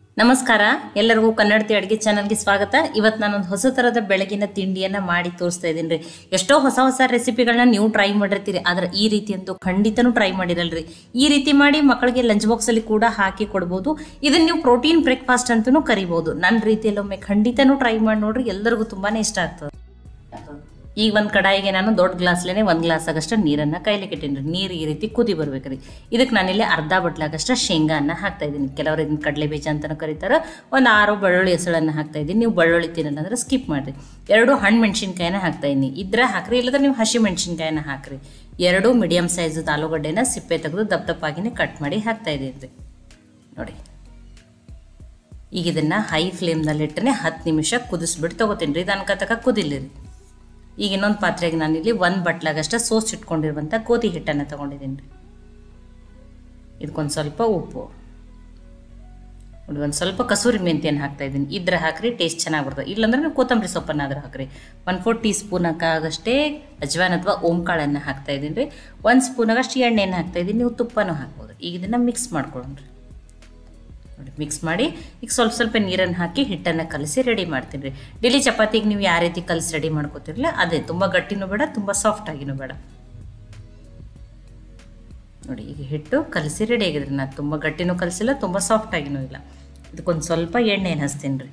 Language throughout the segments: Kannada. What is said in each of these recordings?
ನಮಸ್ಕಾರ, ಎಲ್ಲರಿಗೂ ಕನ್ನಡತಿ ಅಡುಗೆ ಚಾನಲ್ಗೆ ಸ್ವಾಗತ. ಇವತ್ತು ನಾನೊಂದು ಹೊಸ ಥರದ ಬೆಳಗಿನ ತಿಂಡಿಯನ್ನು ಮಾಡಿ ತೋರಿಸ್ತಾ ಇದ್ದೀನಿ ರೀ. ಎಷ್ಟೋ ಹೊಸ ರೆಸಿಪಿಗಳನ್ನ ನೀವು ಟ್ರೈ ಮಾಡಿರ್ತೀರಿ, ಆದರೆ ಈ ರೀತಿ ಅಂತೂ ಖಂಡಿತನೂ ಟ್ರೈ ಮಾಡಿರಲ್ರಿ. ಈ ರೀತಿ ಮಾಡಿ ಮಕ್ಕಳಿಗೆ ಲಂಚ್ ಬಾಕ್ಸಲ್ಲಿ ಕೂಡ ಹಾಕಿ ಕೊಡ್ಬೋದು. ಇದನ್ನು ನೀವು ಪ್ರೋಟೀನ್ ಬ್ರೇಕ್ಫಾಸ್ಟ್ ಅಂತಲೂ ಕರಿಬೋದು. ನನ್ನ ರೀತಿಯಲ್ಲೊಮ್ಮೆ ಖಂಡಿತನೂ ಟ್ರೈ ಮಾಡಿ ನೋಡ್ರಿ, ಎಲ್ಲರಿಗೂ ತುಂಬಾ ಇಷ್ಟ ಆಗ್ತದೆ. ಈಗ ಒಂದು ಕಡಾಯಿಗೆ ನಾನು ದೊಡ್ಡ ಗ್ಲಾಸ್ಲೇನೆ 1 ಗ್ಲಾಸ್ ಆಗಷ್ಟು ನೀರನ್ನು ಕೈಲಿಕ್ಕೆ ಇಟ್ಟಿನಿ. ನೀರು ಈ ರೀತಿ ಕುದಿ ಬರ್ಬೇಕ್ರಿ. ಇದಕ್ಕೆ ನಾನಿಲ್ಲಿ ಅರ್ಧ ಬಟ್ಲಾಗಷ್ಟು ಶೇಂಗಾನ ಹಾಕ್ತಾ ಇದ್ದೀನಿ. ಕೆಲವರು ಇದನ್ನ ಕಡಲೆ ಬೀಜ ಅಂತಲೂ ಕರೀತಾರೆ. ಒಂದು 6 ಬೆಳ್ಳುಳ್ಳಿ ಹೆಸಳನ್ನು ಹಾಕ್ತಾ ಇದ್ದೀನಿ. ನೀವು ಬೆಳ್ಳುಳ್ಳಿ ತಿನ್ನಲ್ಲ ಅಂದ್ರೆ ಸ್ಕಿಪ್ ಮಾಡಿರಿ. 2 ಹಣ್ಣು ಮೆಣಸಿನ್ಕಾಯಿನ ಹಾಕ್ತಾ ಇದ್ದೀನಿ. ಇದ್ರೆ ಹಾಕ್ರಿ, ಇಲ್ಲದ್ರೆ ನೀವು ಹಸಿ ಮೆಣಸಿನ್ಕಾಯಿನ ಹಾಕ್ರಿ. 2 ಮೀಡಿಯಮ್ ಸೈಜ್ ಆಲೂಗಡ್ಡೆನ ಸಿಪ್ಪೆ ತೆಗೆದು ದಪ್ಪದಪ್ಪಾಗಿನೇ ಕಟ್ ಮಾಡಿ ಹಾಕ್ತಾ ಇದ್ದೀನಿ ನೋಡಿ. ಈಗ ಇದನ್ನು ಹೈ ಫ್ಲೇಮ್ನಲ್ಲಿಟ್ಟರೆ 10 ನಿಮಿಷ ಕುದಿಸ್ಬಿಟ್ಟು ತೊಗೋತೀನಿ ರೀ. ಇದು ಅನ್ಕತಕ ಕುದಿಲಿರಿ. ಈಗ ಇನ್ನೊಂದು ಪಾತ್ರೆಗೆ ನಾನಿಲ್ಲಿ 1 ಬಟ್ಲಾಗಷ್ಟು ಇಟ್ಕೊಂಡಿರುವಂಥ ಗೋಧಿ ಹಿಟ್ಟನ್ನು ತೊಗೊಂಡಿದ್ದೀನಿ ರೀ. ಇದಕ್ಕೊಂದು ಸ್ವಲ್ಪ ಉಪ್ಪು ನೋಡಿ, ಒಂದು ಸ್ವಲ್ಪ ಕಸೂರಿ ಮೆಂತ್ಯನ ಹಾಕ್ತಾ ಇದ್ದೀನಿ. ಇದ್ರೆ ಹಾಕ್ರಿ, ಟೇಸ್ಟ್ ಚೆನ್ನಾಗಿ ಬರ್ತದೆ. ಇಲ್ಲಾಂದ್ರೆ ನೀವು ಕೊತ್ತಂಬರಿ ಸೊಪ್ಪನ್ನಾದ್ರೂ ಹಾಕ್ರಿ. 1/4 ಟೀ ಸ್ಪೂನ್ ಆಗಷ್ಟೇ ಅಜ್ವಾನ್ ಅಥವಾ ಓಂಕಾಳನ್ನು ಹಾಕ್ತಾ ಇದ್ದೀನಿ ರೀ. 1 ಸ್ಪೂನ್ ಆಗಷ್ಟು ಎಣ್ಣೆಯನ್ನು ಹಾಕ್ತಾ ಇದ್ದೀನಿ. ನೀವು ತುಪ್ಪನೂ ಹಾಕ್ಬೋದು. ಈಗ ಇದನ್ನು ಮಿಕ್ಸ್ ಮಾಡ್ಕೊಳ್ಳೋಣ ನೋಡಿ. ಮಿಕ್ಸ್ ಮಾಡಿ ಈಗ ಸ್ವಲ್ಪ ನೀರನ್ನು ಹಾಕಿ ಹಿಟ್ಟನ್ನು ಕಲಸಿ ರೆಡಿ ಮಾಡ್ತೀನಿ ರೀ. ಡೈಲಿ ಚಪಾತಿಗೆ ನೀವು ಯಾವ ರೀತಿ ಕಲಸಿ ರೆಡಿ ಮಾಡ್ಕೋತಿರಲ್ಲ ಅದೇ, ತುಂಬ ಗಟ್ಟಿನೂ ಬೇಡ, ತುಂಬ ಸಾಫ್ಟಾಗಿನೂ ಬೇಡ ನೋಡಿ. ಈಗ ಹಿಟ್ಟು ಕಲಸಿ ರೆಡಿ ಆಗಿದ್ರಿ. ನಾನು ತುಂಬ ಗಟ್ಟಿನೂ ಕಲಸಿಲ್ಲ, ತುಂಬ ಸಾಫ್ಟಾಗಿನೂ ಇಲ್ಲ. ಇದಕ್ಕೊಂದು ಸ್ವಲ್ಪ ಎಣ್ಣೆಯನ್ನು ಹಚ್ತೀನಿ ರೀ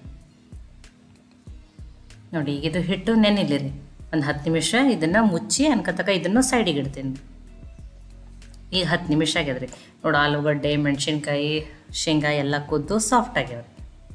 ನೋಡಿ. ಈಗ ಇದು ಹಿಟ್ಟು ನೆನಿಲಿ ರೀ. ಒಂದು 10 ನಿಮಿಷ ಇದನ್ನು ಮುಚ್ಚಿ ಅನ್ಕತಕ ಇದನ್ನು ಸೈಡಿಗೆ ಇಡ್ತೀನಿ. ಈಗ 10 ನಿಮಿಷ ಆಗ್ಯದ್ರಿ ನೋಡಿ. ಆಲೂಗಡ್ಡೆ, ಮೆಣಸಿನ್ಕಾಯಿ, ಶೇಂಗಾ ಎಲ್ಲ ಕುದ್ದು ಸಾಫ್ಟ್ ಆಗ್ಯಾವ್ರಿ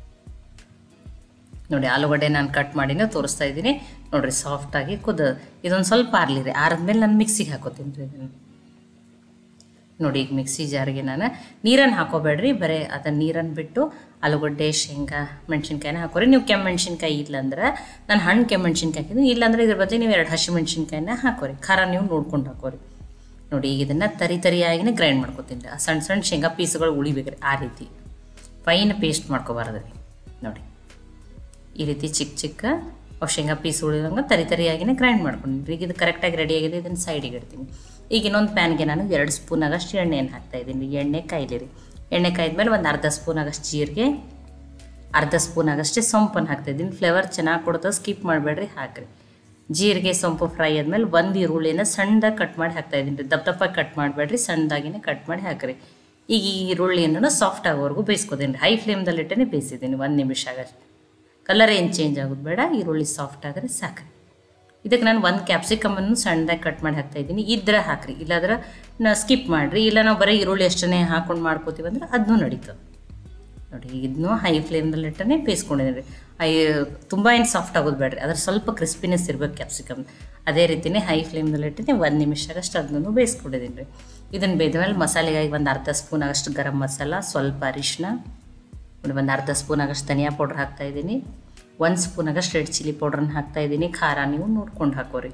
ನೋಡಿ. ಆಲೂಗಡ್ಡೆ ನಾನು ಕಟ್ ಮಾಡಿನೂ ತೋರಿಸ್ತಾ ಇದ್ದೀನಿ ನೋಡಿರಿ, ಸಾಫ್ಟಾಗಿ ಕುದ್ದು. ಇದೊಂದು ಸ್ವಲ್ಪ ಆರ್ಲಿ ರೀ. ಆರಿದ್ಮೇಲೆ ನಾನು ಮಿಕ್ಸಿಗೆ ಹಾಕೋತೀನಿ ರೀ ಇದನ್ನು ನೋಡಿ. ಈಗ ಮಿಕ್ಸಿ ಜಾರಿಗೆ ನಾನು ನೀರನ್ನು ಹಾಕೋಬೇಡ್ರಿ, ಬರೀ ಅದನ್ನು ನೀರನ್ನು ಬಿಟ್ಟು ಆಲೂಗಡ್ಡೆ, ಶೇಂಗಾ, ಮೆಣಸಿನ್ಕಾಯಿನ ಹಾಕೋರಿ. ನೀವು ಕೆಮ್ಮು ಮೆಣಸಿನ್ಕಾಯಿ ಇಲ್ಲಾಂದ್ರೆ ನಾನು ಹಣ್ಣು ಕೆಮ್ಮು ಮೆಣಸಿನ್ಕಾಯಿ ಹಾಕಿದ್ದೀನಿ. ಇಲ್ಲಾಂದ್ರೆ ಇದ್ರ ಬದಲು ನೀವು 2 ಹಸಿ ಮೆಣಸಿನ್ಕಾಯಿನ ಹಾಕೋರಿ. ಖಾರ ನೀವು ನೋಡ್ಕೊಂಡು ಹಾಕೋರಿ ನೋಡಿ. ಈಗ ಇದನ್ನು ತರಿಯಾಗಿನೇ ಗ್ರೈಂಡ್ ಮಾಡ್ಕೊತೀನಿ. ಆ ಸಣ್ಣ ಶೇಂಗಾ ಪೀಸ್ಗಳು ಉಳಿಬೇಕ್ರಿ. ಆ ರೀತಿ ಫೈನ್ ಪೇಸ್ಟ್ ಮಾಡ್ಕೋಬಾರ್ದು ರೀ ನೋಡಿ. ಈ ರೀತಿ ಚಿಕ್ಕ ಶೇಂಗಾ ಪೀಸ್ ಉಳಿದಂಗೆ ತರಿಯಾಗಿನೇ ಗ್ರೈಂಡ್ ಮಾಡ್ಕೊಂಡಿರಿ. ಈಗ ಇದು ಕರೆಕ್ಟಾಗಿ ರೆಡಿಯಾಗಿದೆ. ಇದನ್ನು ಸೈಡಿಗೆ ಇಡ್ತೀನಿ. ಈಗ ಇನ್ನೊಂದು ಪ್ಯಾನ್ಗೆ ನಾನು 2 ಸ್ಪೂನ್ ಆಗಷ್ಟು ಎಣ್ಣೆಯನ್ನು ಹಾಕ್ತಾಯಿದ್ದೀನಿ. ಎಣ್ಣೆ ಕಾಯ್ಲಿರಿ. ಎಣ್ಣೆ ಕಾಯ್ದ್ಮೇಲೆ ಒಂದು ಅರ್ಧ ಸ್ಪೂನ್ ಆಗಷ್ಟು ಜೀರಿಗೆ, ಅರ್ಧ ಸ್ಪೂನ್ ಆಗಷ್ಟೇ ಸೊಂಪನ್ನು ಹಾಕ್ತಾಯಿದ್ದೀನಿ. ಫ್ಲೇವರ್ ಚೆನ್ನಾಗಿ ಕೊಡ್ತದೆ, ಸ್ಕಿಪ್ ಮಾಡಬೇಡ್ರಿ, ಹಾಕಿರಿ. ಜೀರಿಗೆ ಸೊಂಪು ಫ್ರೈ ಆದಮೇಲೆ 1 ಈರುಳ್ಳಿನ ಸಣ್ಣದಾಗಿ ಕಟ್ ಮಾಡಿ ಹಾಕ್ತಾಯಿದ್ದೀನಿ ರೀ. ದಪ್ಪದಾಗಿ ಕಟ್ ಮಾಡಬೇಡ್ರಿ, ಸಣ್ಣದಾಗಿನೇ ಕಟ್ ಮಾಡಿ ಹಾಕಿರಿ. ಈಗ ಈ ಈರುಳ್ಳಿಯನ್ನು ಸಾಫ್ಟ್ ಆಗೋವರೆಗೂ ಬೇಯಿಸ್ಕೊತೀನಿ ರೀ. ಹೈ ಫ್ಲೇಮ್ದಲ್ಲಿಟ್ಟೇ ಬೇಯಿಸಿದ್ದೀನಿ 1 ನಿಮಿಷ ಆಗಷ್ಟು. ಕಲರ್ ಏನು ಚೇಂಜ್ ಆಗೋದು ಬೇಡ, ಈರುಳ್ಳಿ ಸಾಫ್ಟ್ ಆದರೆ ಸಾಕ್ರಿ. ಇದಕ್ಕೆ ನಾನು 1 ಕ್ಯಾಪ್ಸಿಕಮನ್ನು ಸಣ್ಣದಾಗಿ ಕಟ್ ಮಾಡಿ ಹಾಕ್ತಾಯಿದ್ದೀನಿ. ಇದ್ರೆ ಹಾಕಿರಿ, ಇಲ್ಲಾಂದ್ರೆ ಸ್ಕಿಪ್ ಮಾಡಿರಿ. ಇಲ್ಲ ನಾವು ಬರೀ ಈರುಳ್ಳಿ ಅಷ್ಟೇ ಹಾಕೊಂಡು ಮಾಡ್ಕೋತೀವಿ ಅಂದ್ರೆ ಅದನ್ನೂ ನಡೀತದೆ ನೋಡಿ. ಇದನ್ನು ಹೈ ಫ್ಲೇಮ್ದಲ್ಲಿಟ್ಟೇ ಬೇಯಿಸ್ಕೊಂಡಿದ್ದೀನಿ ರೀ. ತುಂಬ ಏನು ಸಾಫ್ಟ್ ಆಗೋದು ಬೇಡ್ರಿ, ಅದ್ರ ಸ್ವಲ್ಪ ಕ್ರಿಸ್ಪಿನೆಸ್ ಇರ್ಬೇಕು ಕ್ಯಾಪ್ಸಿಕಮ್. ಅದೇ ರೀತಿಯೇ ಹೈ ಫ್ಲೇಮ್ದಲ್ಲಿಟ್ಟೆ 1 ನಿಮಿಷ ಆಗಷ್ಟು ಅದನ್ನು ಬೇಯಿಸ್ಕೊಂಡಿದ್ದೀನಿ ರೀ. ಇದನ್ನು ಬೇಯ್ದಮೇಲೆ ಮಸಾಲೆಗಾಗಿ ಒಂದು ಅರ್ಧ ಸ್ಪೂನ್ ಆಗಷ್ಟು ಗರಂ ಮಸಾಲ, ಸ್ವಲ್ಪ ಅರಿಶಿನ ನೋಡಿ, ಒಂದು ಅರ್ಧ ಸ್ಪೂನ್ ಆಗಷ್ಟು ಧನಿಯಾ ಪೌಡ್ರ್ ಹಾಕ್ತಾಯಿದ್ದೀನಿ. 1 ಸ್ಪೂನ್ ಆಗಷ್ಟು ರೆಡ್ ಚಿಲ್ಲಿ ಪೌಡ್ರನ್ನ ಹಾಕ್ತಾಯಿದ್ದೀನಿ. ಖಾರ ನೀವು ನೋಡ್ಕೊಂಡು ಹಾಕೋರಿ.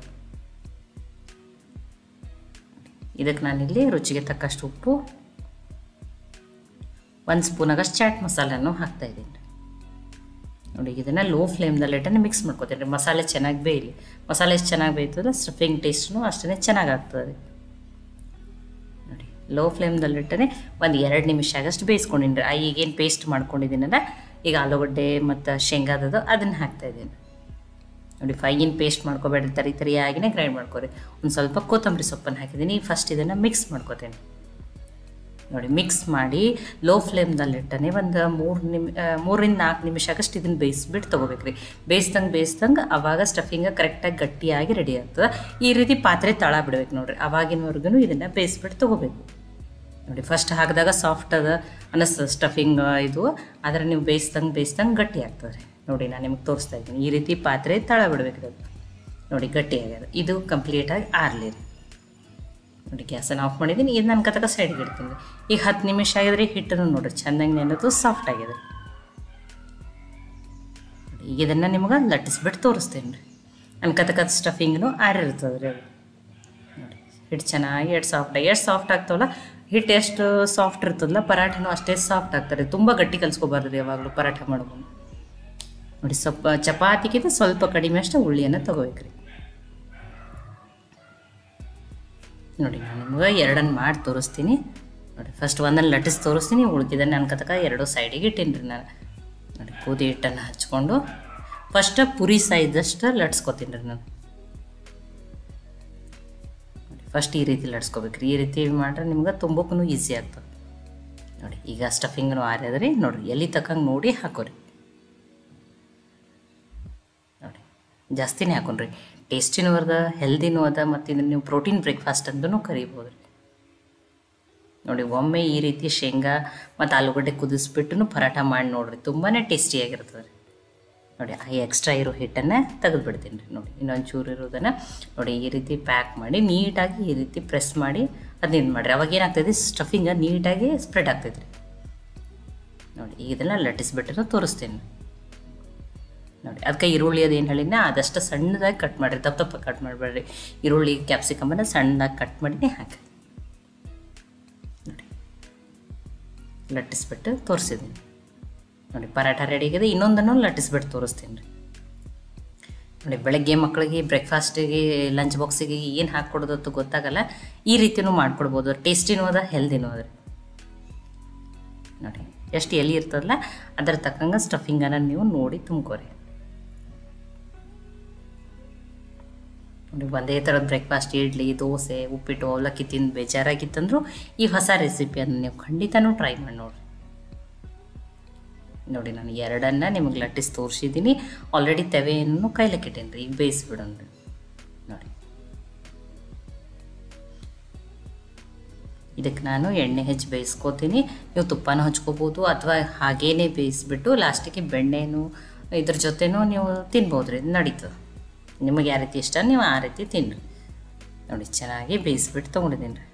ಇದಕ್ಕೆ ನಾನಿಲ್ಲಿ ರುಚಿಗೆ ತಕ್ಕಷ್ಟು ಉಪ್ಪು, 1 ಸ್ಪೂನ್ ಆಗಷ್ಟು ಚಾಟ್ ಮಸಾಲನ್ನು ಹಾಕ್ತಾಯಿದ್ದೀನಿ ನೋಡಿ. ಇದನ್ನು ಲೋ ಫ್ಲೇಮ್ದಲ್ಲಿಟ್ಟೆ ಮಿಕ್ಸ್ ಮಾಡ್ಕೊತೀನಿ ರೀ. ಮಸಾಲೆ ಚೆನ್ನಾಗಿ ಬೇಯಲಿ. ಮಸಾಲೆ ಎಷ್ಟು ಚೆನ್ನಾಗಿ ಬೇಯ್ತದೆ ಸ್ಟಫಿಂಗ್ ಟೇಸ್ಟ್ನು ಅಷ್ಟೇ ಚೆನ್ನಾಗಿ ಆಗ್ತದೆ ನೋಡಿ. ಲೋ ಫ್ಲೇಮ್ದಲ್ಲಿಟ್ಟೆ ಒಂದು 2 ನಿಮಿಷ ಆಗಷ್ಟು ಬೇಯಿಸ್ಕೊಂಡಿನಿ ರೀ. ಈಗೇನು ಪೇಸ್ಟ್ ಮಾಡ್ಕೊಂಡಿದ್ದೀನಲ್ಲ, ಈಗ ಆಲೂಗಡ್ಡೆ ಮತ್ತು ಶೇಂಗಾದದು ಅದನ್ನು ಹಾಕ್ತಾಯಿದ್ದೀನಿ ನೋಡಿ. ಫೈನ್ ಪೇಸ್ಟ್ ಮಾಡ್ಕೊಬೇಡ್ರಿ, ತರಿಯಾಗಿನೇ ಗ್ರೈಂಡ್ ಮಾಡ್ಕೊರಿ. ಒಂದು ಸ್ವಲ್ಪ ಕೊತ್ತಂಬರಿ ಸೊಪ್ಪನ್ನು ಹಾಕಿದ್ದೀನಿ. ಫಸ್ಟ್ ಇದನ್ನು ಮಿಕ್ಸ್ ಮಾಡ್ಕೊತೀನಿ ನೋಡಿ. ಮಿಕ್ಸ್ ಮಾಡಿ ಲೋ ಫ್ಲೇಮ್ದಲ್ಲಿಟ್ಟನೆ ಒಂದು 3 ರಿಂದ 4 ನಿಮಿಷ ಆಗಷ್ಟು ಇದನ್ನು ಬೇಯಿಸ್ಬಿಟ್ಟು ತೊಗೋಬೇಕ್ರಿ. ಬೇಯಿಸ್ದಂಗೆ ಅವಾಗ ಸ್ಟಫಿಂಗ ಕರೆಕ್ಟಾಗಿ ಗಟ್ಟಿಯಾಗಿ ರೆಡಿ ಆಗ್ತದೆ. ಈ ರೀತಿ ಪಾತ್ರೆ ತಳ ಬಿಡ್ಬೇಕು ನೋಡಿರಿ. ಅವಾಗಿನವರೆಗೂ ಇದನ್ನು ಬೇಯಿಸ್ಬಿಟ್ಟು ತೊಗೋಬೇಕು ನೋಡಿ. ಫಸ್ಟ್ ಹಾಕಿದಾಗ ಸಾಫ್ಟ್ ಅದ ಅನ್ನಿಸ್ತದೆ ಸ್ಟಫಿಂಗ್ ಇದು, ಆದರೆ ನೀವು ಬೇಯಿಸ್ದಂಗೆ ಗಟ್ಟಿ ಆಗ್ತದೆ ನೋಡಿ. ನಾನು ನಿಮಗೆ ತೋರಿಸ್ತಾ ಇದ್ದೀನಿ. ಈ ರೀತಿ ಪಾತ್ರೆ ತಳ ಬಿಡ್ಬೇಕ್ರಿ. ಅದು ನೋಡಿ ಗಟ್ಟಿ ಆಗ್ಯದ. ಇದು ಕಂಪ್ಲೀಟಾಗಿ ಆರ್ಲಿ ರೀ ನೋಡಿ. ಗ್ಯಾಸನ್ನು ಆಫ್ ಮಾಡಿದ್ದೀನಿ. ಇದು ನನ್ನ ಕತಕ ಸೈಡ್ಗೆ ಇಡ್ತೀನಿ. ಈಗ 10 ನಿಮಿಷ ಆಗಿದ್ರೆ ಹಿಟ್ಟನ್ನು ನೋಡಿರಿ ಚೆಂದಾಗಿ ನೆನೋದು ಸಾಫ್ಟ್ ಆಗಿದೆ ಈಗ ಇದನ್ನು ನಿಮ್ಗೆ ಲಟ್ಟಿಸ್ಬಿಟ್ಟು ತೋರಿಸ್ತೀನಿ ರೀ. ನನ್ನ ಕತಕ ಸ್ಟಫಿಂಗ್ನು ಆರಿರ್ತದೆ ರೀ. ಅದು ನೋಡಿ ಹಿಟ್ಟು ಚೆನ್ನಾಗಿ ಎಷ್ಟು ಸಾಫ್ಟ್ ಆಗ್ತಾವಲ್ಲ, ಹಿಟ್ಟು ಎಷ್ಟು ಸಾಫ್ಟ್ ಇರ್ತದಲ್ಲ ಪರಾಠನೂ ಅಷ್ಟೇ ಸಾಫ್ಟ್ ಆಗ್ತಾರೆ. ತುಂಬ ಗಟ್ಟಿ ಕಲಿಸ್ಕೋಬಾರ್ದು ರೀ ಯಾವಾಗಲೂ ಪರಾಠ ಮಾಡೋದು ನೋಡಿ. ಚಪಾತಿಗಿಂತ ಸ್ವಲ್ಪ ಕಡಿಮೆ ಅಷ್ಟು ಉಳ್ಳಿಯನ್ನು ತೊಗೋಬೇಕ್ರಿ ನೋಡಿ. ನಾನು ನಿಮ್ಗೆ 2 ಮಾಡಿ ತೋರಿಸ್ತೀನಿ ನೋಡಿ. ಫಸ್ಟ್ ಒಂದನ್ನು ಲಟ್ಟಿಸಿ ತೋರಿಸ್ತೀನಿ, ಉಳ್ಕಿದ್ದನ್ನು ಅನ್ಕತಕ 2 ಸೈಡಿಗೆ ಇಟ್ಟೀನಿ ರೀ ನಾನು. ನೋಡಿ ಗೋಧಿ ಹಿಟ್ಟನ್ನು ಹಚ್ಕೊಂಡು ಫಸ್ಟ್ ಪುರಿ ಸೈಜಷ್ಟು ಲಟ್ಸ್ಕೊತೀನಿ ರೀ ನಾನು. ಫಸ್ಟ್ ಈ ರೀತಿ ಲಟ್ಸ್ಕೊಬೇಕ್ರಿ. ಈ ರೀತಿ ಮಾಡ್ರೆ ನಿಮ್ಗೆ ತುಂಬಕ್ಕೂ ಈಸಿ ಆಗ್ತದೆ. ನೋಡಿ ಈಗ ಸ್ಟಫಿಂಗ್ನು ಆರ್ಯದ್ರಿ. ನೋಡಿರಿ ಎಲ್ಲಿ ತಕ್ಕಂಗೆ ನೋಡಿ ಹಾಕೋರಿ. ನೋಡಿ ಜಾಸ್ತಿನೇ ಹಾಕೊಂಡ್ರಿ. ಟೇಸ್ಟಿನೂ ಅದ, ಹೆಲ್ದಿನೂ ಅದ, ಮತ್ತು ಇದನ್ನು ನೀವು ಪ್ರೋಟೀನ್ ಬ್ರೇಕ್ಫಾಸ್ಟ್ ಅಂತಲೂ ಕರಿಬೋದು ರೀ. ನೋಡಿ ಒಮ್ಮೆ ಈ ರೀತಿ ಶೇಂಗಾ ಮತ್ತು ಆಲೂಗಡ್ಡೆ ಕುದಿಸ್ಬಿಟ್ಟು ಪರಾಟ ಮಾಡಿ ನೋಡಿರಿ, ತುಂಬಾ ಟೇಸ್ಟಿಯಾಗಿರ್ತದೆ ರೀ. ನೋಡಿ ಆ ಎಕ್ಸ್ಟ್ರಾ ಇರೋ ಹಿಟ್ಟನ್ನು ತೆಗೆದುಬಿಡ್ತೀನಿ ರೀ. ನೋಡಿ ಇನ್ನೊಂದು ಚೂರು ಇರೋದನ್ನು ನೋಡಿ ಈ ರೀತಿ ಪ್ಯಾಕ್ ಮಾಡಿ ನೀಟಾಗಿ ಈ ರೀತಿ ಪ್ರೆಸ್ ಮಾಡಿ ಅದನ್ನ ಮಾಡಿರಿ. ಅವಾಗ ಏನಾಗ್ತದೆ, ಸ್ಟಫಿಂಗ ನೀಟಾಗಿ ಸ್ಪ್ರೆಡ್ ಆಗ್ತೈತೆ ರೀ. ನೋಡಿ ಈಗ ಇದನ್ನು ಲಟ್ಟಿಸ್ಬಿಟ್ಟು ತೋರಿಸ್ತೀನಿ. ನೋಡಿ ಅದಕ್ಕೆ ಈರುಳ್ಳಿ ಅದೇನು ಹೇಳಿನ ಆದಷ್ಟು ಸಣ್ಣದಾಗಿ ಕಟ್ ಮಾಡಿರಿ, ದಪ್ಪ ಕಟ್ ಮಾಡಬೇಡ್ರಿ. ಈರುಳ್ಳಿ ಕ್ಯಾಪ್ಸಿಕಮನ್ನು ಸಣ್ಣದಾಗಿ ಕಟ್ ಮಾಡಿ ಹಾಕಿ ನೋಡಿ ಲಟ್ಟಿಸ್ಬಿಟ್ಟು ತೋರಿಸಿದ್ದೀನಿ. ನೋಡಿ ಪರಾಠ ರೆಡಿ ಆಗಿದೆ. ಇನ್ನೊಂದನ್ನು ಲಟ್ಟಿಸ್ಬಿಟ್ಟು ತೋರಿಸ್ತೀನಿ ರೀ. ನೋಡಿ ಬೆಳಗ್ಗೆ ಮಕ್ಕಳಿಗೆ ಬ್ರೇಕ್ಫಾಸ್ಟಿಗೆ ಲಂಚ್ ಬಾಕ್ಸಿಗೆ ಏನು ಹಾಕ್ಕೊಡೋದು ಗೊತ್ತಾಗಲ್ಲ, ಈ ರೀತಿಯೂ ಮಾಡ್ಕೊಡ್ಬೋದು. ಟೇಸ್ಟಿನೂ ಅದ, ಹೆಲ್ದಿನೂ ಅದ. ನೋಡಿ ಎಷ್ಟು ಎಲೆ ಇರ್ತದಲ್ಲ ಅದರ ತಕ್ಕಂಗೆ ಸ್ಟಫಿಂಗನ್ನು ನೀವು ನೋಡಿ ತುಂಬ್ಕೋರಿ. ನೋಡಿ ಒಂದೇ ಥರದ ಬ್ರೇಕ್ಫಾಸ್ಟ್ ಇಡ್ಲಿ, ದೋಸೆ, ಉಪ್ಪಿಟ್ಟು, ಅವಲಕ್ಕಿ ತಿಂದು ಬೇಜಾರಾಗಿತ್ತಂದ್ರೂ ಈ ಹೊಸ ರೆಸಿಪಿಯನ್ನು ನೀವು ಖಂಡಿತನೂ ಟ್ರೈ ಮಾಡಿ ನೋಡಿರಿ. ನೋಡಿ ನಾನು ಎರಡನ್ನು ನಿಮಗೆ ಲಟ್ಟಿಸಿ ತೋರಿಸಿದ್ದೀನಿ. ಆಲ್ರೆಡಿ ತವೆಯನ್ನು ಕೈಲಕ್ಕಿಟ್ಟೇನಿ ರೀ. ಈಗ ಬೇಯಿಸ್ಬಿಡೋಣ ರೀ. ನೋಡಿ ಇದಕ್ಕೆ ನಾನು ಎಣ್ಣೆ ಹೆಚ್ಚಿ ಬೇಯಿಸ್ಕೋತೀನಿ. ನೀವು ತುಪ್ಪನೂ ಹಚ್ಕೋಬೋದು ಅಥವಾ ಹಾಗೇ ಬೇಯಿಸ್ಬಿಟ್ಟು ಲಾಸ್ಟಿಗೆ ಬೆಣ್ಣೆನೂ ಇದ್ರ ಜೊತೆನೂ ನೀವು ತಿನ್ಬೋದು ರೀ, ನಡೀತದೆ. ನಿಮಗೆ ಯಾವ ರೀತಿ ಇಷ್ಟ ನೀವು ಆ ರೀತಿ ತಿನ್ನಿರಿ. ನೋಡಿ ಚೆನ್ನಾಗಿ ಬೇಯಿಸ್ಬಿಟ್ಟು ತೊಗೊಂಡಿದ್ದೀನಿ ರೀ.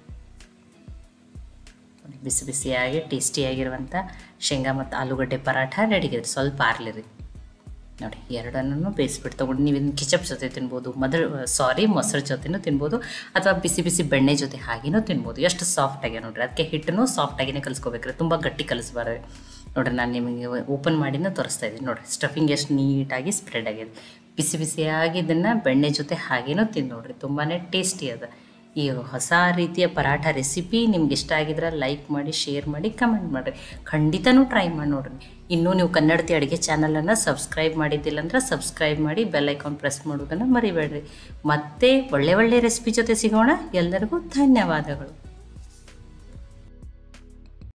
ನೋಡಿ ಬಿಸಿ ಬಿಸಿಯಾಗಿ ಟೇಸ್ಟಿಯಾಗಿರುವಂಥ ಶೇಂಗಾ ಮತ್ತು ಆಲೂಗಡ್ಡೆ ಪರಾಠ ರೆಡಿಗಿದೆ. ಸ್ವಲ್ಪ ಆರ್ಲಿ ರೀ. ನೋಡಿ ಎರಡನ್ನೂ ಬೇಯಿಸ್ಬಿಟ್ಟು ತೊಗೊಂಡು ನೀವು ಇದನ್ನು ಕಿಚಪ್ ಜೊತೆ ತಿನ್ಬೋದು, ಮೊಸರು ಜೊತೆನೂ ತಿನ್ಬೋದು, ಅಥವಾ ಬಿಸಿ ಬಿಸಿ ಬೆಣ್ಣೆ ಜೊತೆ ಹಾಗೇನೂ ತಿನ್ಬೋದು. ಎಷ್ಟು ಸಾಫ್ಟಾಗಿ ನೋಡಿರಿ. ಅದಕ್ಕೆ ಹಿಟ್ಟನ್ನು ಸಾಫ್ಟಾಗಿಯೇ ಕಲಿಸ್ಕೋಬೇಕ್ರಿ, ತುಂಬ ಗಟ್ಟಿ ಕಲಿಸ್ಬಾರ್ದು. ನೋಡಿರಿ ನಾನು ನಿಮಗೆ ಓಪನ್ ಮಾಡಿನ ತೋರಿಸ್ತಾ ಇದ್ದೀನಿ. ನೋಡಿರಿ ಸ್ಟಫಿಂಗ್ ಎಷ್ಟು ನೀಟಾಗಿ ಸ್ಪ್ರೆಡ್ ಆಗಿದೆ. ಬಿಸಿ ಬಿಸಿಯಾಗಿ ಇದನ್ನು ಬೆಣ್ಣೆ ಜೊತೆ ಹಾಗೇನೂ ತಿಂದು ನೋಡಿರಿ, ತುಂಬಾ ಟೇಸ್ಟಿ ಅದ. ಈ ಹೊಸ ರೀತಿಯ ಪರಾಠ ರೆಸಿಪಿ ನಿಮ್ಗೆ ಇಷ್ಟ ಆಗಿದ್ರೆ ಲೈಕ್ ಮಾಡಿ, ಶೇರ್ ಮಾಡಿ, ಕಮೆಂಟ್ ಮಾಡಿರಿ. ಖಂಡಿತನೂ ಟ್ರೈ ಮಾಡಿ ನೋಡಿರಿ. ಇನ್ನೂ ನೀವು ಕನ್ನಡತಿ ಅಡುಗೆ ಚಾನಲನ್ನು ಸಬ್ಸ್ಕ್ರೈಬ್ ಮಾಡಿದ್ದಿಲ್ಲ ಅಂದ್ರೆ ಸಬ್ಸ್ಕ್ರೈಬ್ ಮಾಡಿ, ಬೆಲ್ ಐಕಾನ್ ಪ್ರೆಸ್ ಮಾಡೋದನ್ನು ಮರಿಬೇಡ್ರಿ. ಮತ್ತೆ ಒಳ್ಳೆ ರೆಸಿಪಿ ಜೊತೆ ಸಿಗೋಣ. ಎಲ್ಲರಿಗೂ ಧನ್ಯವಾದಗಳು.